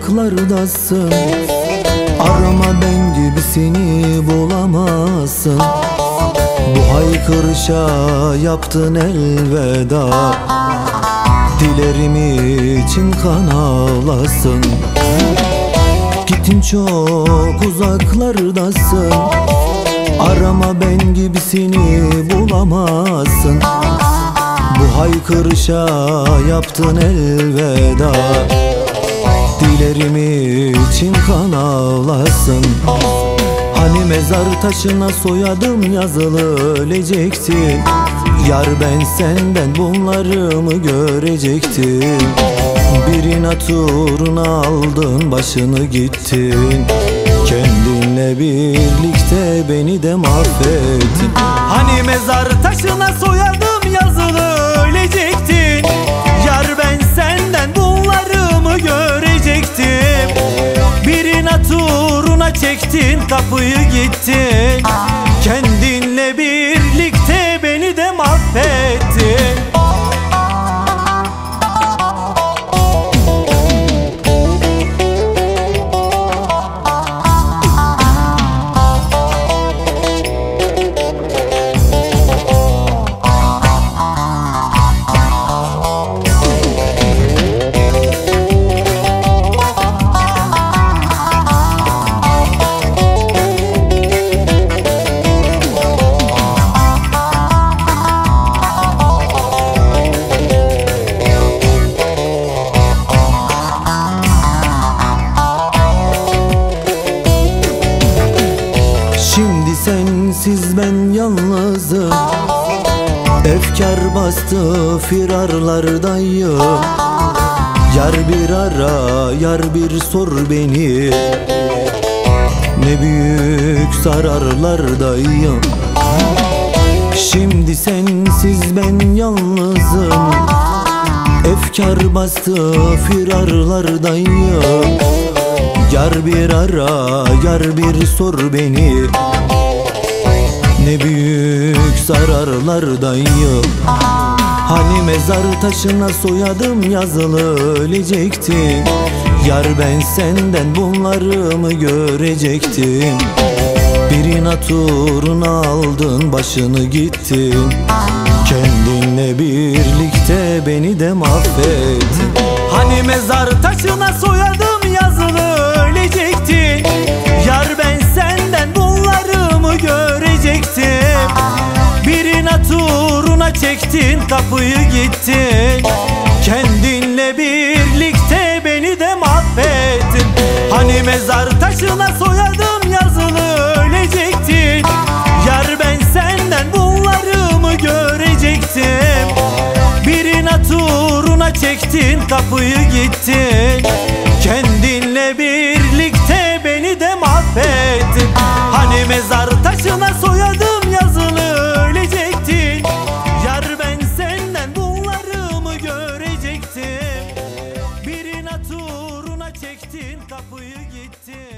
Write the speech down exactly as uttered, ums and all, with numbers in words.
uzaklardasın. Arama, ben gibisini bulamazsın. Bu haykırışa yaptın elveda. Dilerim için kan ağlasın. Gittin çok uzaklardasın. Arama, ben gibisini bulamazsın. Bu haykırışa yaptın elveda. Dilerim için kan ağlasın. Hani mezar taşına soyadım yazılı ölecektin. Yar, ben senden bunlarımı görecektim. Bir inat uğruna aldın başını gittin. Kendinle birlikte beni de mahvettin. Hani mezar taşına soyadım yazılı ölecektin. Yar, ben senden bunlarımı görecektim. Bir inat uğruna çektin kapıyı gittin. Kendinle birlikte beni de mahvettin. Şimdi sensiz ben yalnızım. Efkar bastı firarlardayım. Yar bir ara, yar bir sor beni. Ne büyük zararlardayım. Şimdi sensiz ben yalnızım. Efkar bastı firarlardayım. Yar bir ara, yar bir sor beni. Ne büyük zararlardayım. Hani mezar taşına soyadım yazılı ölecektin. Yar, ben senden bunlarımı görecektim. Bir inat uğruna aldın başını gittin. Kendinle birlikte beni de mahvettin. Hani mezar taşına soyadım yazılı ölecektin. Yar, ben senden bunlarımı görecektim. Bir inat uğruna çektin kapıyı gittin. Kendinle birlikte beni de mahvettin. Hani mezar taşına soyadım yazılı ölecektin. Yar, ben senden bunlarımı görecektim. Bir inat uğruna çektin kapıyı gittin. Kendinle birlikte beni de mahvettin. Hani mezar taşına soyadım yazılı ölecektin. Yar, ben senden bunlarımı görecektim. Bir inat uğruna çektin kapıyı gittin.